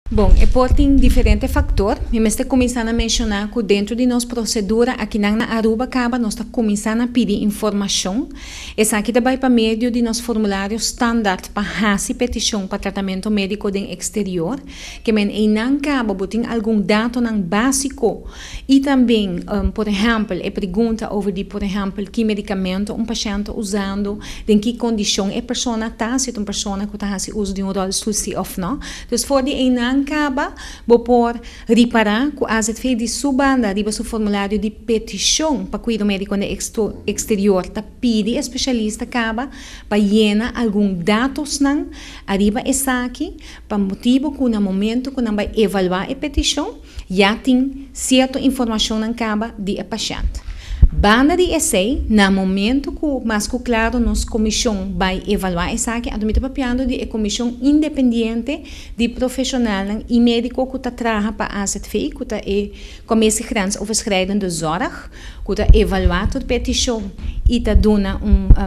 Bom, tem diferentes fatores. Eu estou começando a mencionar que dentro de nossa procedura aqui na Aruba, nós estamos começando a pedir informação. Essa aqui vai para meio de nosso formulário standard para fazer petição para tratamento médico do exterior, que não acaba botar algum dado básico e também, por exemplo, pergunta sobre, por exemplo, que medicamento paciente usando, em que condição a pessoa está, se é uma pessoa que está fazendo uso de rolstoel ou não. Então, for de não acaba, por reparar que a ZF de sua banda, arriba seu formulário de petição para cuidar médico no exterior, tá pede especialista acaba para llenar algum dados não, arriba essa aqui, para motivo que no momento que não vai evaluar a petição, já tem certa informação não acaba de paciente. Banda de essay, no momento que mais claro, nossa comissão vai evaluar essa aqui, admito papiando de comissão independente de profissional e médico que está trabalhando para a AZV, que está comissão grande overschrijdende de zorg, que está evaluando a petição e está dando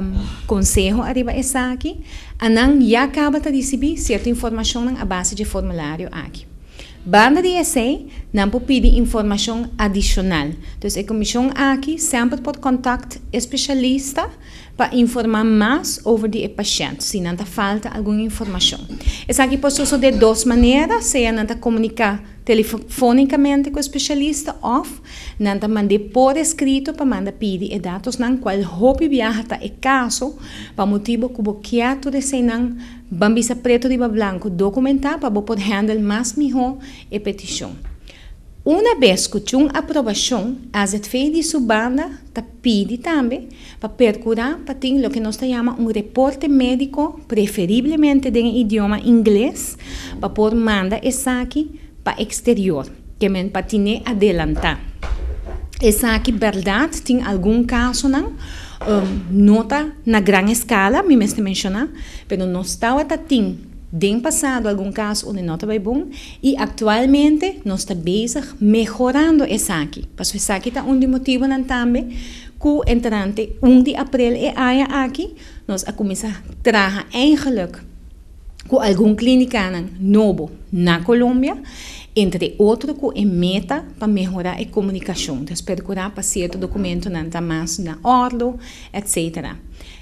conselho arriba essa aqui, e não já acaba de receber certa informação na base de formulário aqui. Banda de essay não pode pedir informação adicional. Então, a comissão aqui sempre pode contactar especialista para informar mais sobre o paciente, se não falta alguma informação. Essa aqui pode ser de duas maneiras, seja não comunicar telefonicamente com o especialista ou não mandar por escrito para mandar pedir dados não qual hobby viaja é caso para motivo que o que é tudo isso não bambisa preto de branco documentar para poder handle mais melhor a petição. Uma vez que tem uma aprovação, a ZF de sua banda pede também para procurar para ter o que nós chamamos reporte médico, preferivelmente em idioma inglês, para poder mandar essa aqui para o exterior, que é para ter adelantar. Essa aqui, verdade, tem algum caso não? Nota na grande escala, me mencionar, mas não está a ter tem passado algum caso onde nota vai bom e atualmente nós está bezig melhorando essa aqui. Porque essa aqui está motivo também que entrante 1 de abril e aia aqui nós a começar a trabalhar eigenlijk com algum clínica novo na Colômbia, entre outros com a meta para melhorar a comunicação, então procurar para certo documento não mais na ordem, etc.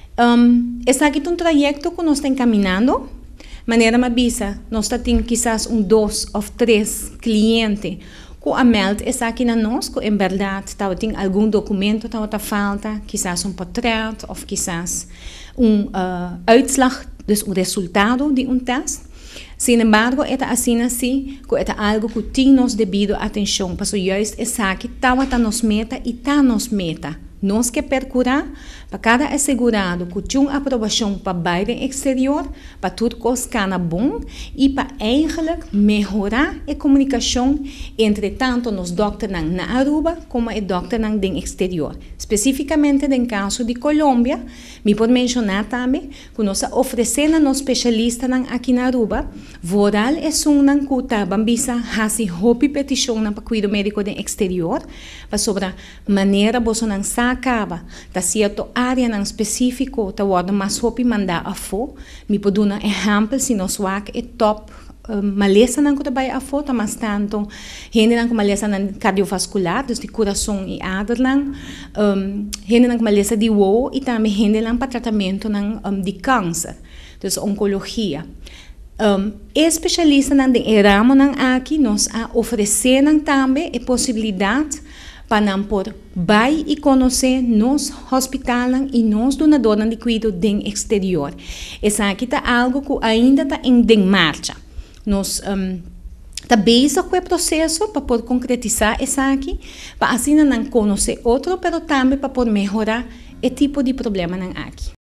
Esse aqui é um trajeto que nós estamos caminhando. Maneira mabisa, nós temos quizás 2 ou 3 clientes que a meld essa aqui na nós, que em verdade tem algum documento que falta, quizás portret ou quizás uitslag, dus resultado de teste. Sin embargo, é assim que é algo que tem nos devido atenção, porque juist essa aqui está nos meta e está nos meta. Nós que procurar para cada assegurado que tem uma aprovação para bairro exterior, para tudo que bom e para eigenlijk melhorar a comunicação entre tanto nos doutores na Aruba como os doutores no exterior. Especificamente no caso de Colômbia, me pode mencionar também que nós oferecemos a especialistas aqui na Aruba, voral é um que está bambisa hasi hopi petição para cuidado médico do exterior, para sobre a maneira você não acaba, tá certo área não específico, tá word mais hopi mandar a fo, me pode dar um exemplo se nós wak é top maleza não que vai a foto, mas tanto gente não com maleza cardiovascular, dus de coração e aderlang, gente não com maleza de wo e também gente não para tratamento de câncer, dus oncologia. Especialista de ramo aqui nós oferecemos também a possibilidade para não poder vai e conhecer nos hospitais e nos donadores de cuidado do exterior. Essa aqui está algo que ainda está em marcha. Nós está bezig com o processo para poder concretizar essa aqui, para assim não conhecer outro, mas também para poder melhorar o tipo de problema aqui.